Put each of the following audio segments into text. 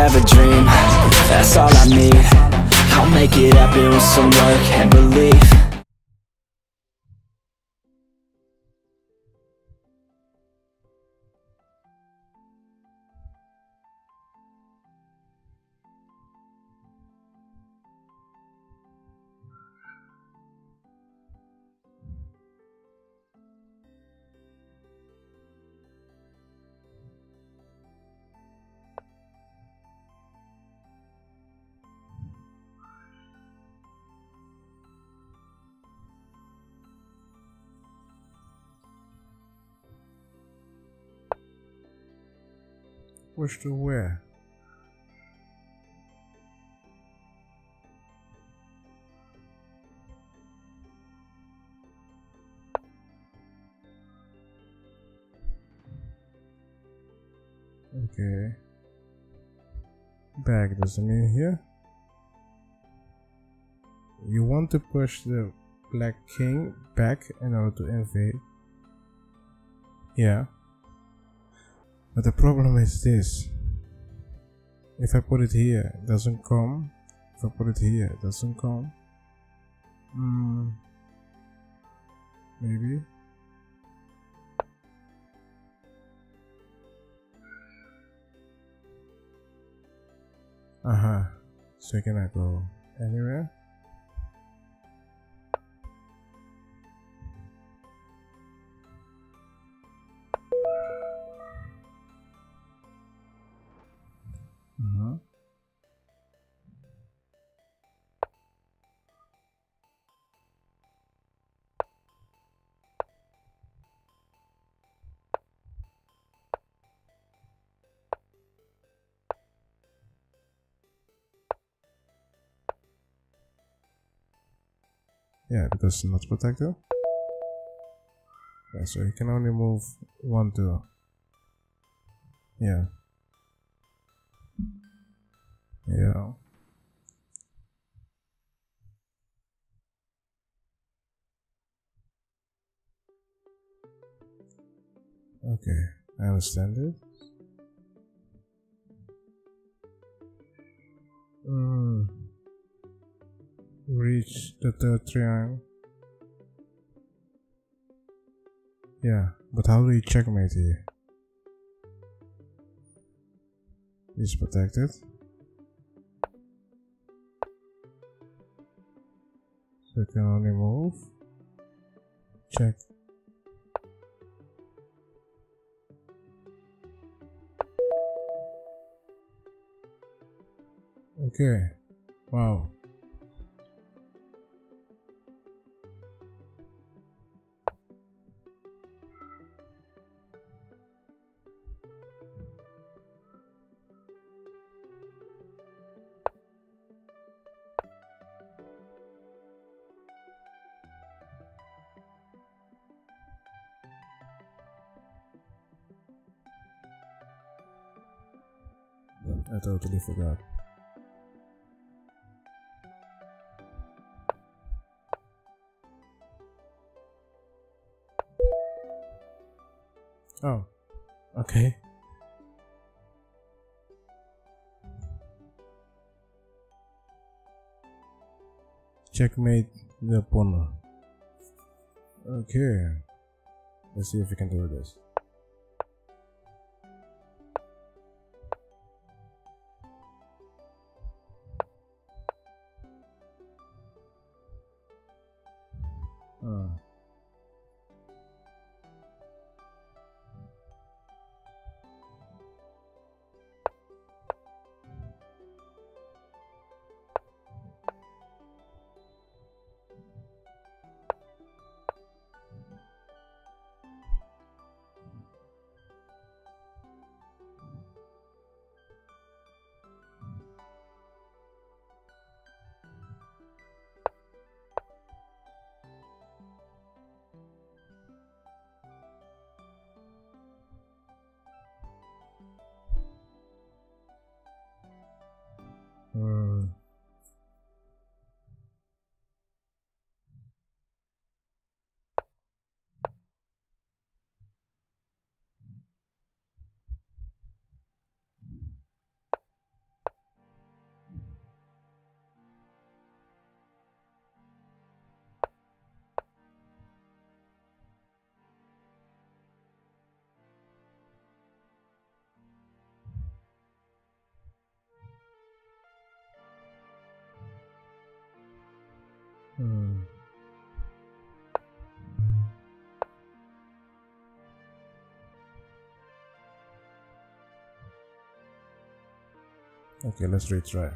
have a dream, that's all I need. I'll make it happen with some work and belief. Push to where? Okay. Back doesn't mean here. You want to push the Black King back in order to invade. Yeah. But the problem is this. If I put it here, it doesn't come. If I put it here, it doesn't come. Maybe. So can I go anywhere? Yeah, because it's not protected. Yeah, so you can only move 1, 2. Yeah. Yeah. Okay, I understand it. Reach the third triangle. Yeah, but how do you checkmate here? He's protected. So you can only move. Check. Okay. Wow. I totally forgot. Oh, okay. Checkmate the opponent. Okay. Let's see if we can do this. Okay, let's retry.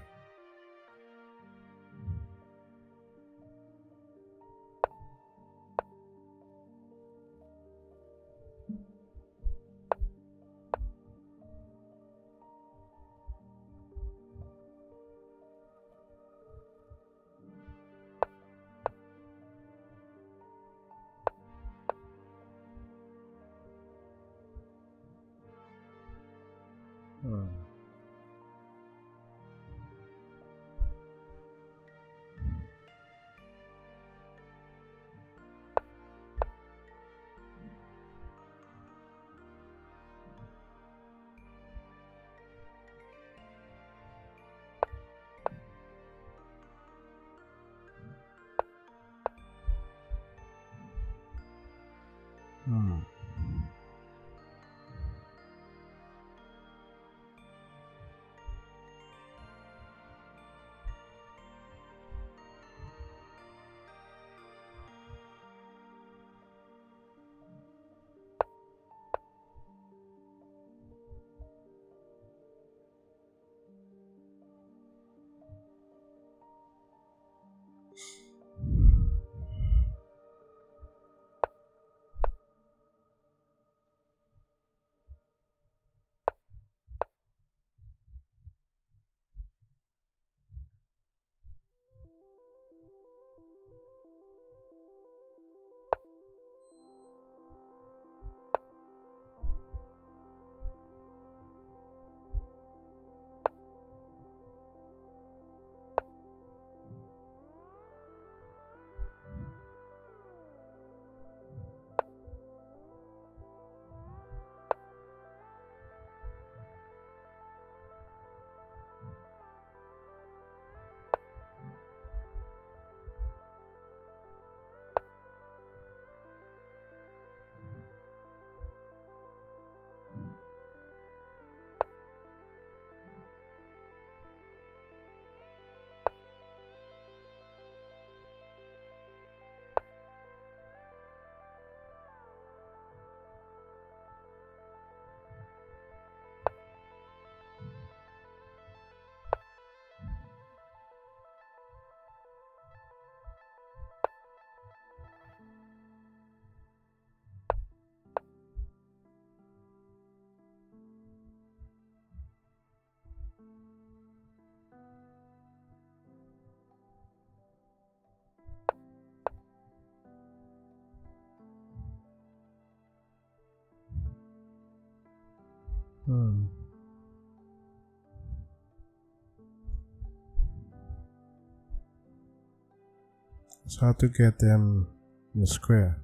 It's hard to get them in the square.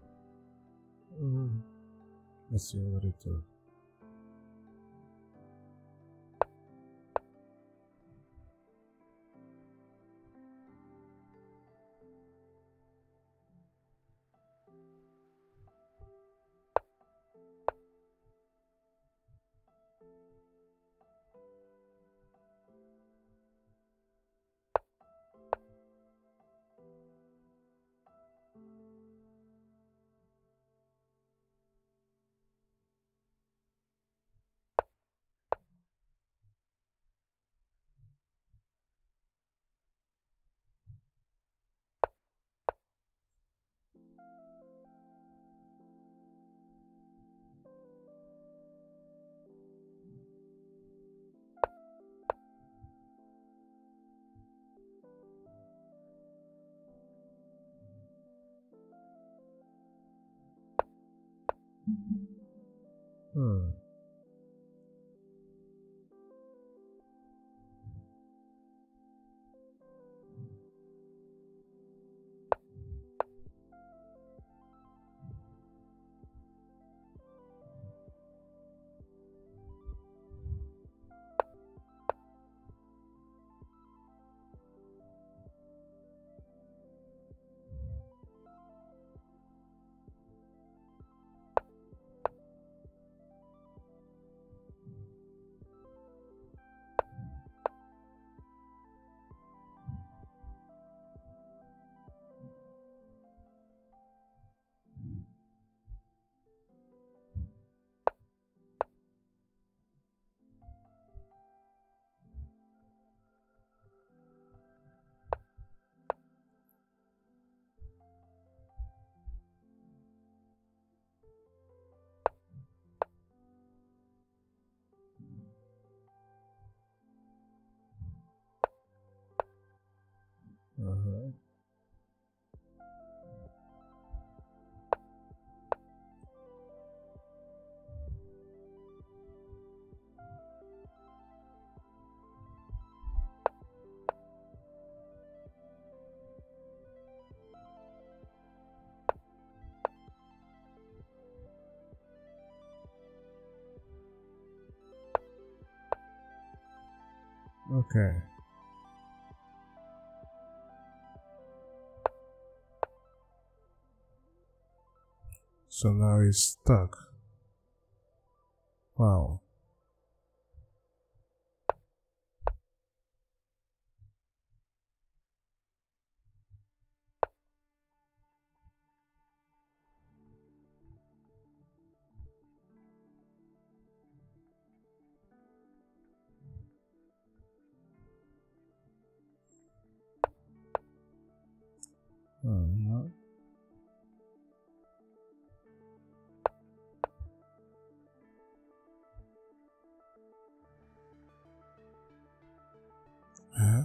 Let's see what it does. Okay. So now he's stuck. Wow. Uh-huh. Huh?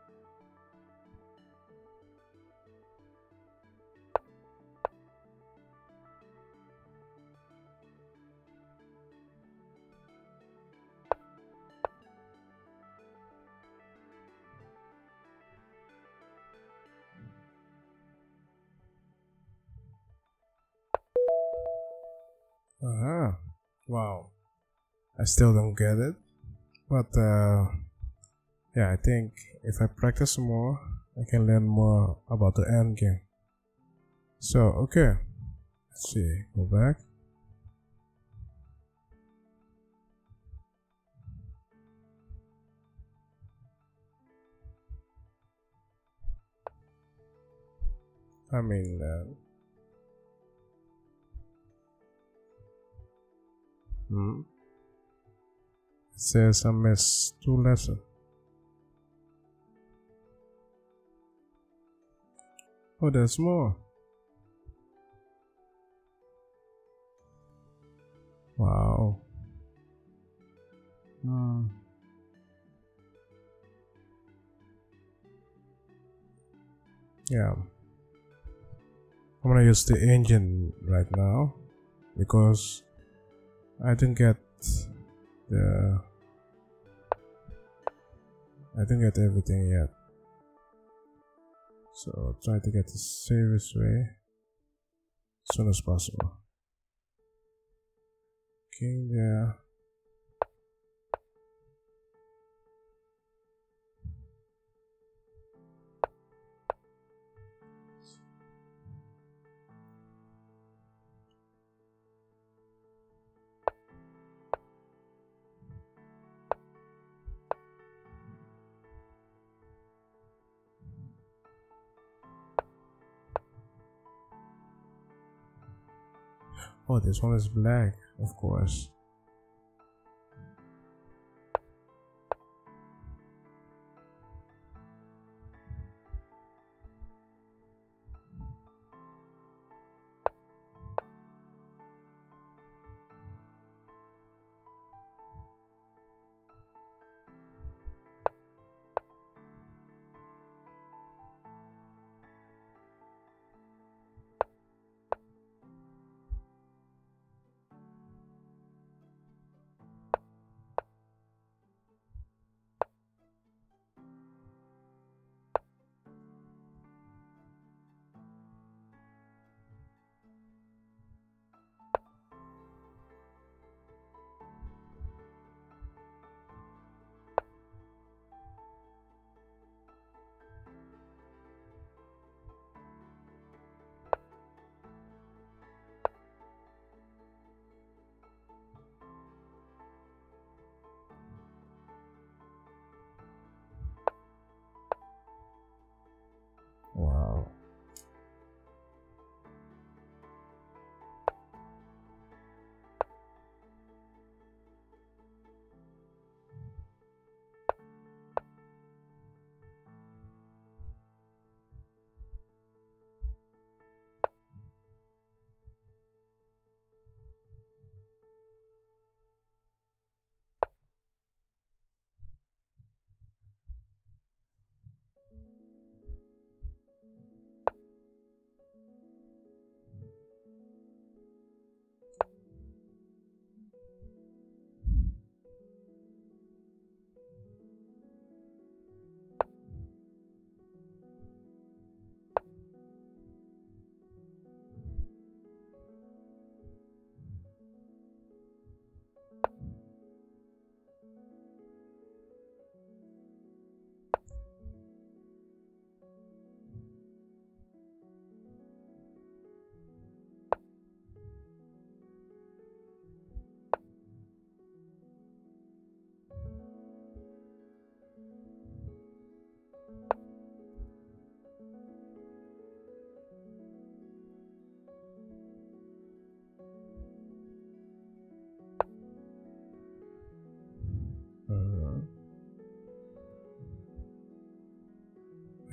Uh-huh. Wow. I still don't get it. But yeah, I think if I practice more, I can learn more about the end game. So okay. Let's see. Go back. I mean it says I missed 2 lessons. Oh, there's more. Wow. Yeah. I'm gonna use the engine right now because I didn't get the everything yet. So try to get the safest way as soon as possible. King there. Oh, this one is black, of course.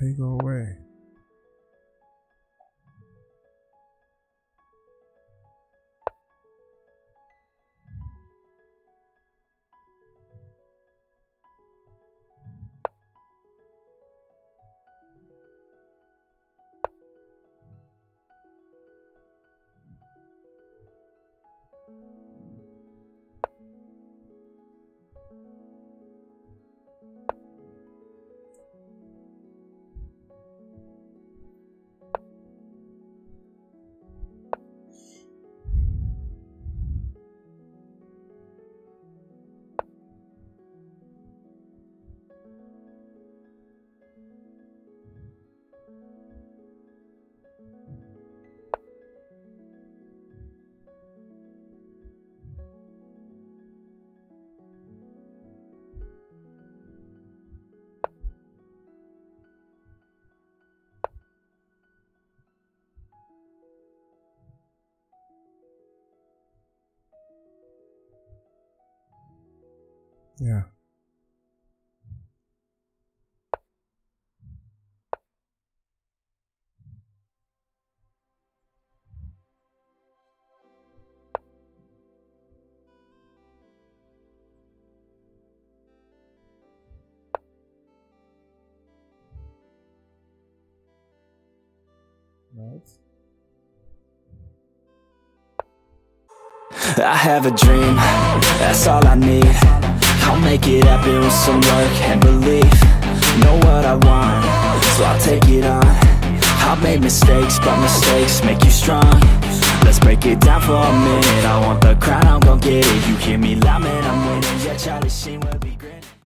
They go away. Yeah. Right. I have a dream, that's all I need. I'll make it happen with some work and belief. Know what I want, so I'll take it on. I've made mistakes, but mistakes make you strong. Let's break it down for a minute. I want the crown, I'm gon' get it. You hear me loud, man, I'm winning. Yeah, Charlie Sheen will be